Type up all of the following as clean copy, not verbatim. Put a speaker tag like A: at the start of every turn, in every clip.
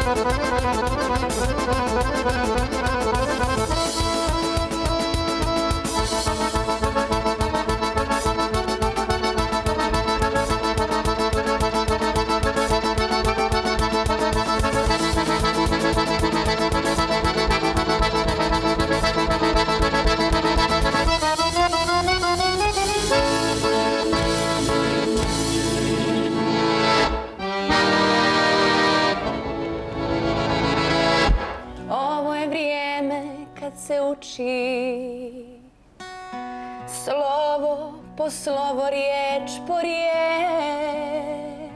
A: Slovo po slovo, riječ po riječ.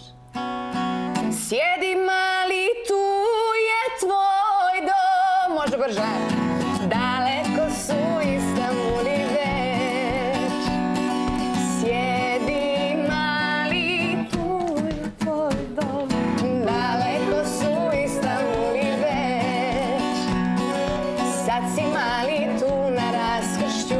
A: Sjedi mali, tu je tvoj dom. Može brže. Daleko su Istanbul i Beč. Sjedi mali, tu je tvoj dom. Daleko su Istanbul i Beč. Sad si mali tu na raskršću.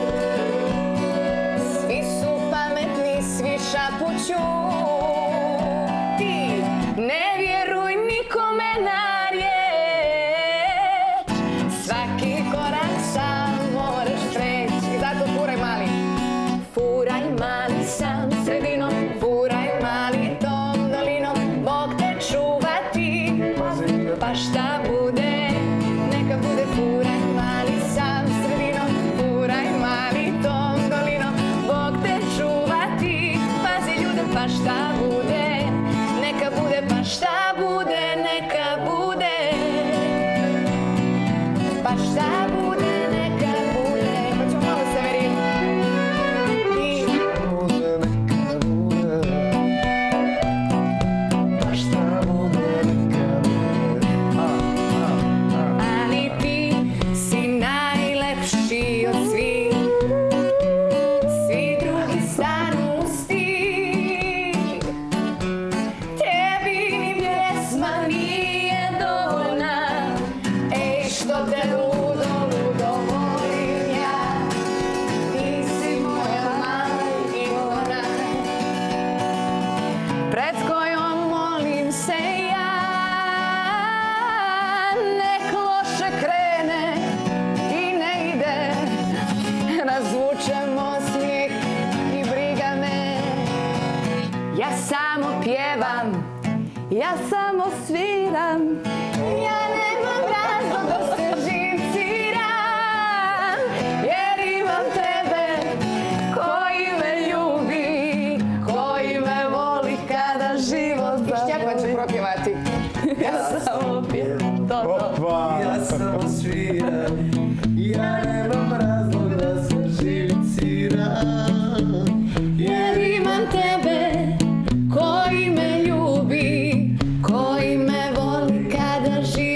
A: Svi su pametni, svi šapuću. Ti ne vjeruj nikome na riječ. Svaki korak sam moraš preći. I zato furaj mali. Furaj mali sam sredinom. Furaj mali tom dolinom. Bog te čuvati. Pa šta bude, neka bude. Furaj mali sam sredinom. Furaj mali tom dolinom. Bog te čuvati. Pazi ljude, pa šta bude, neka bude. Pa šta bude, neka bude. Pa šta bude, neka bude. Pa ćemo malo Severin.
B: Pa šta bude, neka bude.
A: Ali ti si najlepši od svih. Svi drugi stanu u stih. Tebi ni pjesma nije dovoljna. Ej, što te ludo, ludo volim ja. Ti si moja mala Ivona, pred kojom molim se ja. Nek loše krene i ne ide. Razvučemo smijeh i briga me. Ja samo pjevam, ja samo sviram. Ja nemam razlog da se živciram. Jer imam tebe koji me ljubi, koji me voli kada život završi. Pištjakva ću propjevati. Ja samo pjevam, to.
B: Ja samo sviram, ja nemam razlog da se živciram.
A: Jer imam tebe koji me ljubi, koji me voli kada živi.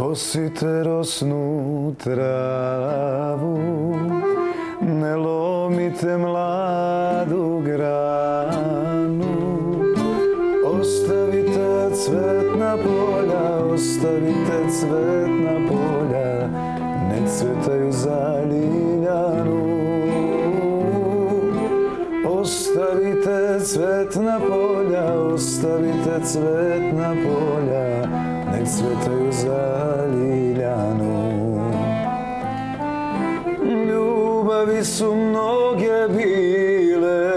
B: Kosite rosnu travu, ne lomite mladu granu, ostavite cvetna polja, ostavite cvetna polja, nek cvetaju za Ljiljanu. Ostavite cvetna polja, ostavite cvetna polja, nek cvetaju za Ljiljanu. Ljubavi su mnoge bile,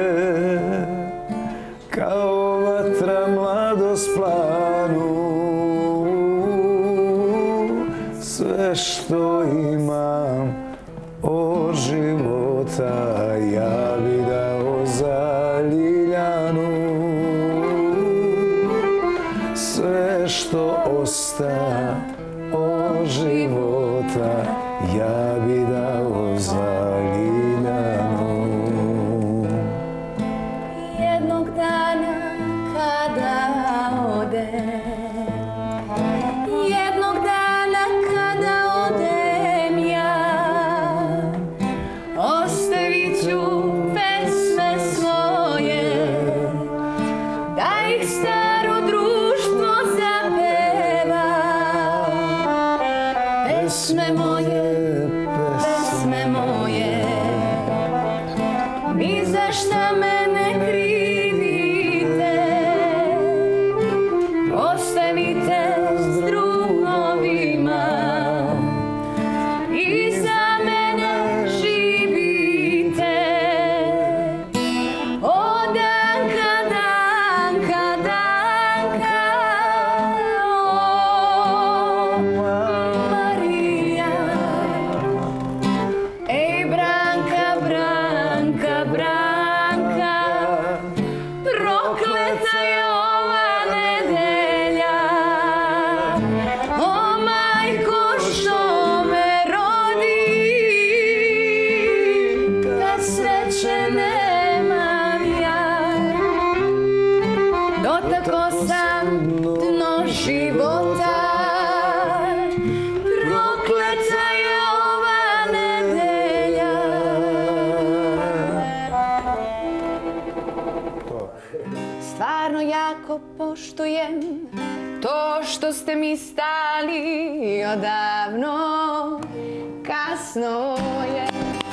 B: kao vatra mladost planu. Sve što imam od života ja bi dao za Ljiljanu. Sve što osta od života ja bi dao za Ljiljanu.
A: Jednog dana kada odem ja, ostavit ću pesme svoje, da ih staro društvo zapeva. Pesme moje, ni za šta me ne krivite, ostanite s drugovima i za mene živite. O Danka, Danka, Danka, o Marija, ej Branka, Branka, Branka, prokleta je ova nedelja. O majko što me rodi, da sreće nemam ja. Dotako sam dno života, prokleta je ova nedelja. Stvarno jako poštujem to što ste mi stali odavno, kasno je.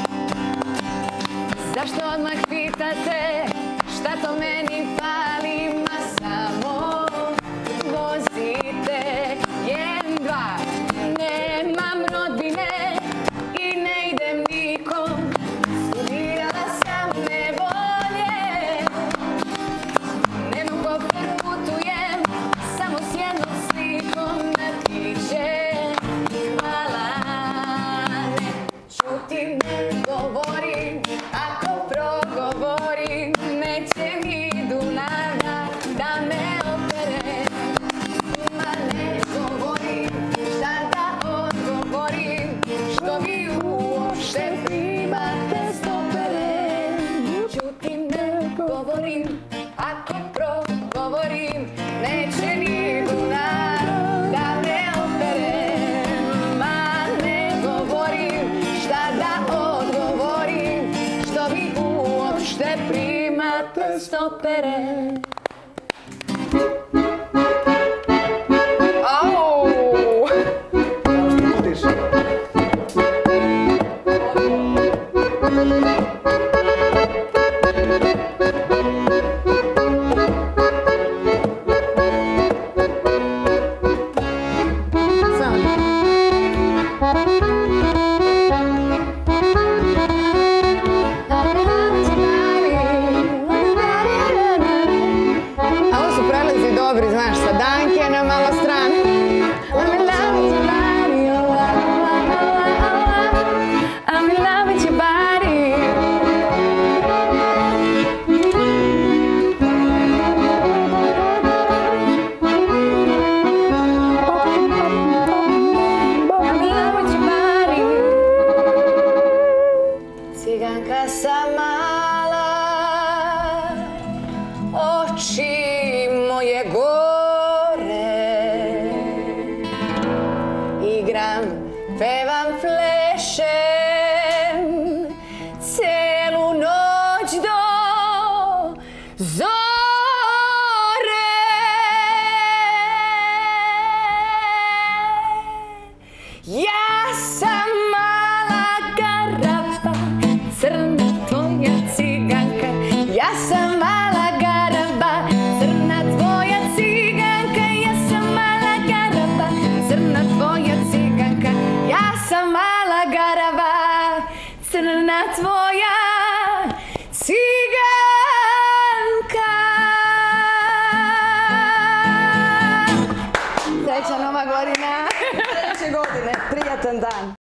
A: Zašto odmah pitate šta to meni fali, ma samo vozite. 1, 2, nemam rodbine i ne idem nikom, studirala sam nevolje. Nemam kofer, putujem samo s jednom slikom na piće. Hvala, ne čutim, ne govorim, ako progovorim neće mi Dunava da me opere. Ma ne govorim, šta da odgovorim, što vi uopšte primate stopere. Čutim, ne govorim, ako progovorim neće ni Dunav da me opere. Ma ne govorim, šta da odgovorim, što vi uopšte primate stopere. Au!
B: Vidiš?
A: A ovo su prelezi dobri, znaš, sa Danke na malo strane. I'm in love with your body, oh, oh, oh, oh. I'm in love with your body. I'm in love with your body. Ciganka sam mala, oči moje gore, pevam, plešem celu noć do zore. Ja sam mala garaba, crna tvoja ciganka. Ja sam mala garaba, crna tvoja ciganka. Ja sam mala garaba, crna tvoja ciganka. Ja sam mala garaba, crna tvoja ciganka. Srećna Nova godina.
C: Sljedeće godine, prijatan dan.